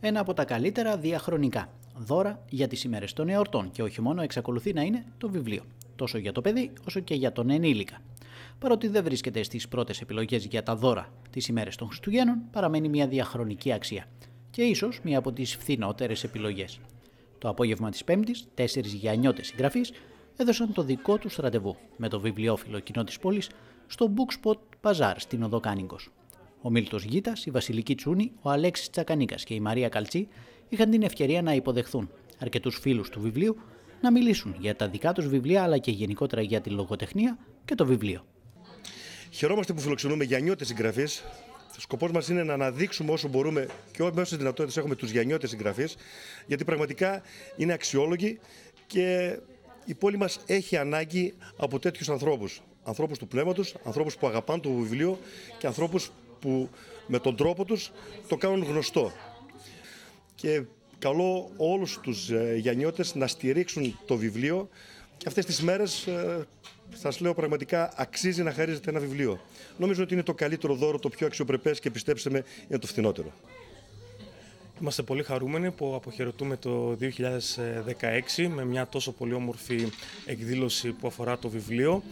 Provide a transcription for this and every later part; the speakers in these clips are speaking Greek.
Ένα από τα καλύτερα διαχρονικά δώρα για τις ημέρες των εορτών και όχι μόνο εξακολουθεί να είναι το βιβλίο, τόσο για το παιδί όσο και για τον ενήλικα. Παρότι δεν βρίσκεται στις πρώτες επιλογές για τα δώρα τις ημέρες των Χριστουγέννων, παραμένει μια διαχρονική αξία και ίσως μια από τις φθηνότερες επιλογές. Το απόγευμα της Πέμπτης, 4 γιαννιώτες συγγραφείς έδωσαν το δικό τους ραντεβού με το βιβλιόφιλο κοινό της πόλης στο Bookspot Bazaar στην Οδό Κάνικος. Ο Μίλτος Γίτας, η Βασιλική Τσούνη, ο Αλέξης Τσακανίκας και η Μαρία Καλτσή είχαν την ευκαιρία να υποδεχθούν αρκετούς φίλους του βιβλίου να μιλήσουν για τα δικά τους βιβλία αλλά και γενικότερα για τη λογοτεχνία και το βιβλίο. Χαιρόμαστε που φιλοξενούμε γιαννιώτες συγγραφείς. Ο σκοπός μας είναι να αναδείξουμε όσο μπορούμε και όσες δυνατότητες έχουμε τους γιαννιώτες συγγραφείς, γιατί πραγματικά είναι αξιόλογοι και η πόλη μας έχει ανάγκη από τέτοιους ανθρώπους. Ανθρώπους του πνεύματος, ανθρώπους που αγαπάνε το βιβλίο και ανθρώπους που με τον τρόπο τους το κάνουν γνωστό. Και καλώ όλους τους γιαννιώτες να στηρίξουν το βιβλίο και αυτές τις μέρες σας λέω πραγματικά αξίζει να χαρίζετε ένα βιβλίο. Νομίζω ότι είναι το καλύτερο δώρο, το πιο αξιοπρεπές και πιστέψτε με είναι το φθηνότερο. Είμαστε πολύ χαρούμενοι που αποχαιρετούμε το 2016 με μια τόσο πολύ όμορφη εκδήλωση που αφορά το βιβλίο.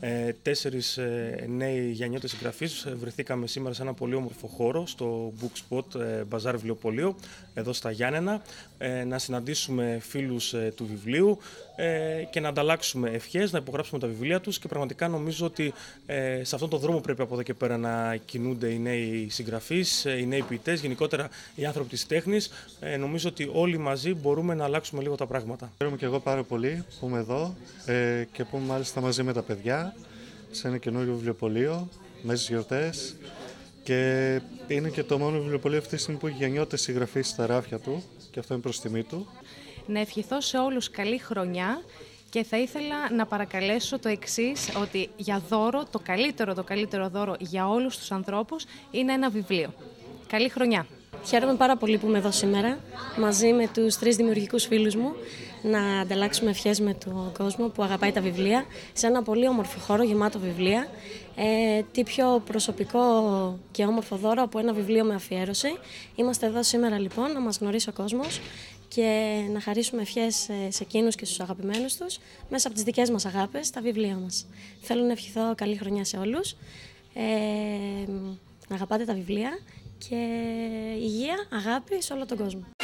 4 νέοι γιαννιώτες συγγραφείς βρεθήκαμε σήμερα σε ένα πολύ όμορφο χώρο στο Bookspot Bazaar Βιβλιοπωλείο εδώ στα Γιάννενα να συναντήσουμε φίλους του βιβλίου και να ανταλλάξουμε ευχές, να υπογράψουμε τα βιβλία τους και πραγματικά νομίζω ότι σε αυτόν τον δρόμο πρέπει από εδώ και πέρα να κινούνται οι νέοι συγγραφείς, οι νέοι ποιητές, γενικότερα οι άνθρωποι της τέχνης. Νομίζω ότι όλοι μαζί μπορούμε να αλλάξουμε λίγο τα πράγματα. Χαίρομαι και εγώ πάρα πολύ που είμαι εδώ και που είμαι μάλιστα μαζί με τα παιδιά σε ένα καινούριο βιβλιοπωλείο μέσα στις γιορτές και είναι και το μόνο βιβλιοπωλείο αυτή τη στιγμή που έχει γιαννιώτες συγγραφείς στα ράφια του και αυτό είναι προς τιμή του. Να ευχηθώ σε όλους καλή χρονιά και θα ήθελα να παρακαλέσω το εξής, ότι για δώρο, το καλύτερο δώρο για όλους τους ανθρώπους είναι ένα βιβλίο. Καλή χρονιά! Χαίρομαι πάρα πολύ που είμαι εδώ σήμερα μαζί με τους 3 δημιουργικούς φίλους μου να ανταλλάξουμε ευχές με τον κόσμο που αγαπάει τα βιβλία σε ένα πολύ όμορφο χώρο γεμάτο βιβλία. Τι πιο προσωπικό και όμορφο δώρο από ένα βιβλίο με αφιέρωση. Είμαστε εδώ σήμερα λοιπόν να μας γνωρίσει ο κόσμος και να χαρίσουμε ευχές σε εκείνους και στους αγαπημένους τους μέσα από τις δικές μας αγάπες, τα βιβλία μας. Θέλω να ευχηθώ καλή χρονιά σε όλους, να αγαπάτε τα βιβλία και υγεία, αγάπη σε όλο τον κόσμο.